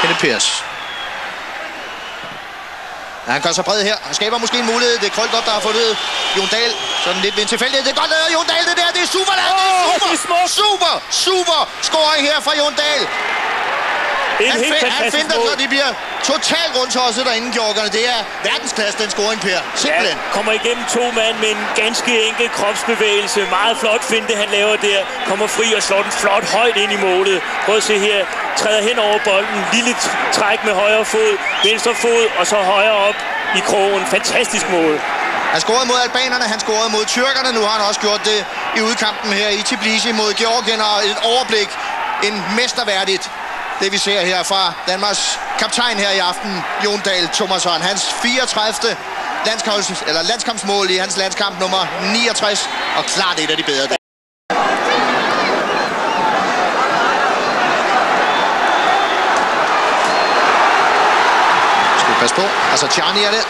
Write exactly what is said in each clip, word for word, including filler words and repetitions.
Kenneth Pers. Ja, han gør sig bred her. Han skaber måske en mulighed. Det er Krølgaard, der har fundet Jon Dahl. Sådan lidt ved en tilfældighed. Det er godt lavet Jon Dahl, det der. Det er super lavet. Oh, det er super, det er super, super scoring her fra Jon Dahl. Han, find, han finder den, og de bliver totalt rundtosset derinde, Georgerne. Det er verdensklasse, den scoring, Per. Simpelthen. Ja, kommer igennem to mand med en ganske enkel kropsbevægelse. Meget flot finte, han laver der. Kommer fri og slår den flot højt ind i målet. Prøv at se her. Træder hen over bolden. Lille træk med højre fod. Venstre fod, og så højre op i krogen. Fantastisk mål. Han scorede mod albanerne, han scorede mod tyrkerne. Nu har han også gjort det i udkampen her i Tbilisi mod Georgien. Og et overblik. En mesterværdigt. Det vi ser her fra Danmarks kaptajn her i aften, Jon Dahl Tomasson. Hans fireogtredivte landskamps, eller landskampsmål i hans landskamp nummer niogtres. Og klart et af de bedre. Skal vi passe på. Altså Tjani er det.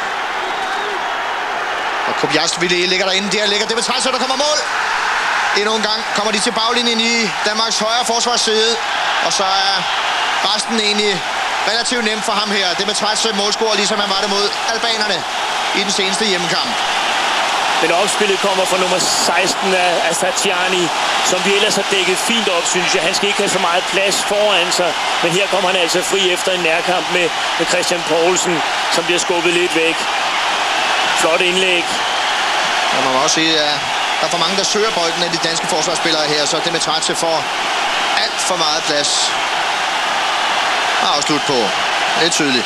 Og Kobiasvili ligger derinde. Der ligger det med træs, så der kommer mål. Endnu en gang kommer de til baglinjen i Danmarks højre forsvarsside. Og så er resten egentlig relativt nemt for ham her. Det med træs målscorer, ligesom han var det mod albanerne i den seneste hjemmekamp. Men opspillet kommer fra nummer seksten af Asatiani, som vi ellers har dækket fint op, synes jeg. Han skal ikke have så meget plads foran sig. Men her kommer han altså fri efter en nærkamp med, med Christian Poulsen, som bliver skubbet lidt væk. Flot indlæg. Ja, man må også sige, at der er for mange, der søger bolden af de danske forsvarsspillere her, så det med træt får alt for meget plads. Afslut på. Det er tydeligt.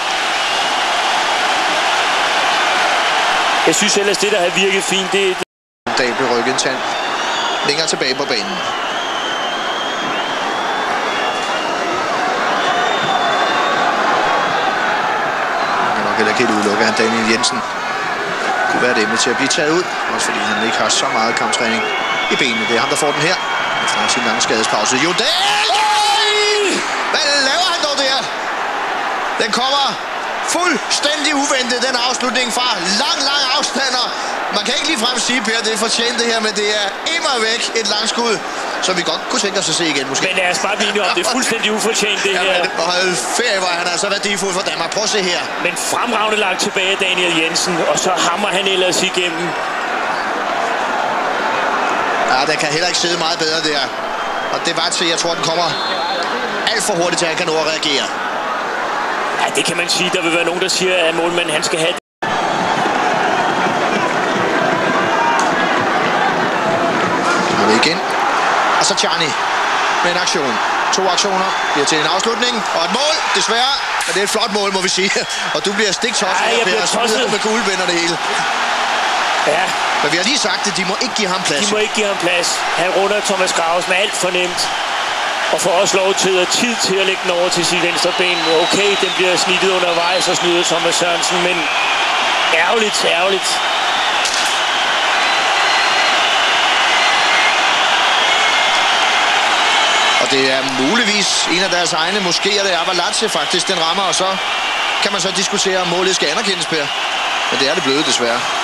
Jeg synes ellers, det der har virket fint, det... Dahl blev rykket en tand længere tilbage på banen. Han kan nok heller ikke helt udelukke, han Daniel Jensen kunne være et emne til at blive taget ud. Også fordi han ikke har så meget kamptræning i benene. Det er ham, der får den her. Efter sin lange skadespause. Jon Dahl! Hvad laver han dog der? Den kommer fuldstændig uventet, den afslutning fra lang, lang afstander. Man kan ikke ligefrem sige, Per, det er fortjent det her, men det er immer væk et langskud, som vi godt kunne tænke os at se igen, måske. Men lad os bare blive om, det er fuldstændig ufortjent, det her. Ja, og ferie, hvor han er så værdifuld for Danmark. Prøv at se her. Men fremragende langt tilbage, Daniel Jensen, og så hammer han ellers igennem. Ja, den kan heller ikke sidde meget bedre der. Og det var til, jeg tror, den kommer alt for hurtigt til, at han kan nå at reagere. Ja, det kan man sige. Der vil være nogen, der siger, at målmanden han skal have det. Nu er det igen. Og så Tjani med en aktion. To aktioner. Bliver til en afslutning. Og et mål, desværre. Men det er et flot mål, må vi sige. Og du bliver stiktosset. Ja, jeg bliver tosset. Med gulvinder det hele. Ja. Men vi har lige sagt, at de må ikke give ham plads. De må ikke give ham plads. Han runder Thomas Graves med alt for nemt. Og får også lov til at tid til at lægge den over til sit venstre ben. Okay, den bliver snittet undervejs og snyder Thomas Sørensen, men ærgerligt, ærgerligt. Og det er muligvis en af deres egne, måske er det Avalanche faktisk, den rammer, og så kan man så diskutere, om målet skal anerkendes, Per. Men det er det bløde, desværre.